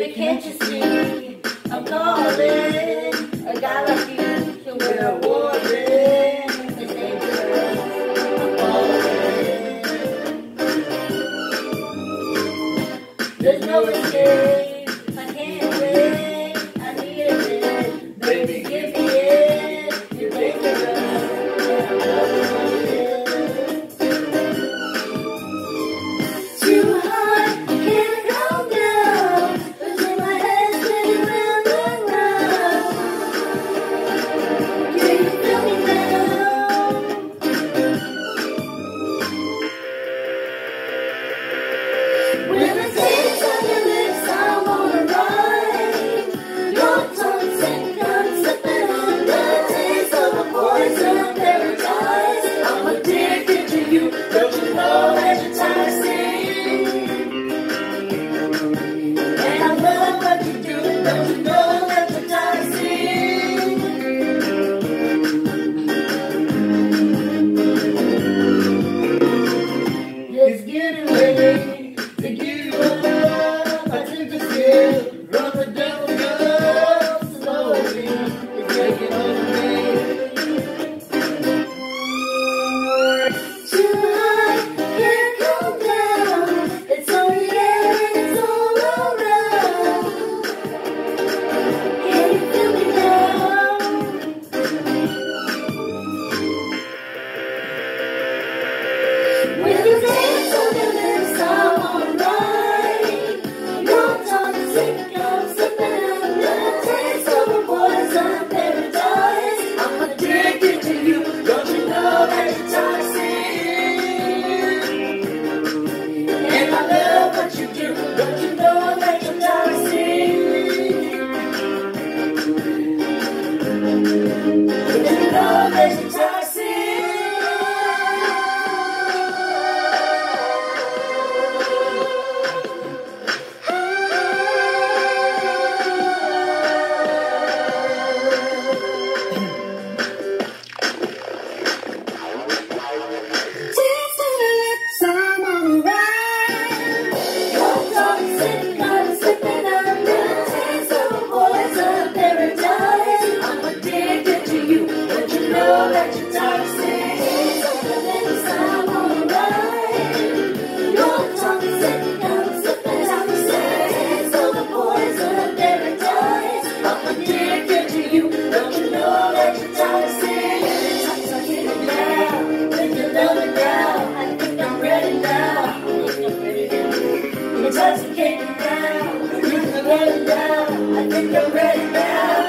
Baby, can't you see? I'm calling. A guy like you can wear a warning. It's dangerous. I'm falling. There's no escape. I can't wait. I need a minute. Baby, give me it. You're dangerous. And I'm falling. Too high, I can't calm down. Losing my head, spinning round and round. Can you feel me now? When the taste on your lips, I wanna ride. Your tongue sick, I'm slipping on the taste of a poison paradise. I'm addicted to you, don't you know that you're toxic? And I love what you do, don't you know that you're toxic? It's getting ready to give you up. I took a sip, rub the devil up slowly. It's taking over me. Too high, can't come down. It's on the air, it's all around. Can you feel me now? When you dance on your lips, I wanna ride. Your tongue sick, I'm slipping under the taste of a poison paradise. I'm addicted to you, don't you know that you're toxic? And I love what you do, don't you know that you're toxic? Don't you know that you're toxic? Taste of your lips, I'm on a ride. Your tongue sick, I'm slipping under the taste of a poison paradise. I'm addicted to you, don't you know that you're toxic? Taste of your lips, I'm on a ride. Your tongue sick, I'm slipping under the taste of a poison paradise. I'm addicted to you, don't you know that you're toxic? Toxic now, when you love it now. I think I'm ready now. You're intoxicating now. You can let it down. I think I'm ready now.